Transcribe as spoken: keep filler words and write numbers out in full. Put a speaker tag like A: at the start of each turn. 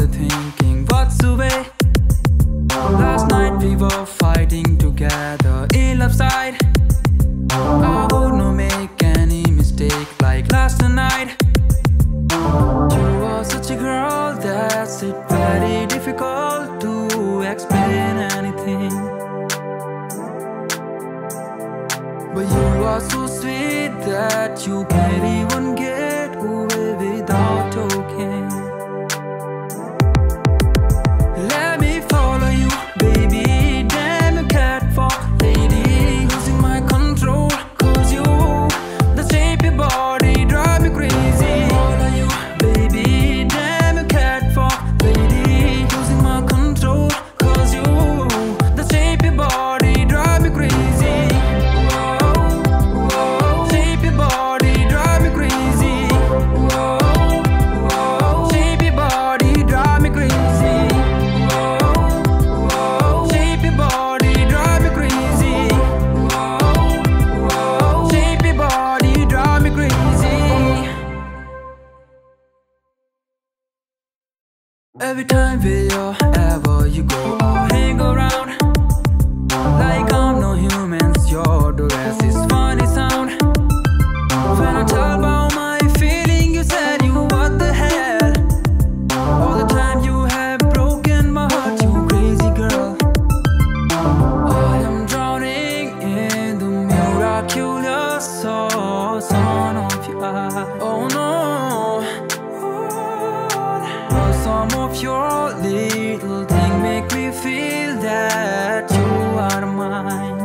A: bother thinking what's the way. Last night we were fighting together ill upside. I would not make any mistake like last night. You are such a girl that's it very difficult to explain anything. But you are so sweet that you can't even get away without talking. Let me follow you, baby. Damn, you catwalk lady, losing my control. Cause you, the shape your body drive me crazy. Follow you, baby. Damn, you catwalk lady, losing my control. Cause you, the shape your body drive me crazy. Every time wherever you go, I hang around like I'm no humans. Your dress is funny sound. When I tell about my feeling, you said you what the hell. All the time you have broken my heart, you crazy girl. I am drowning in the miraculous sun of your eye. Oh no. Some of your little things make me feel that you are mine.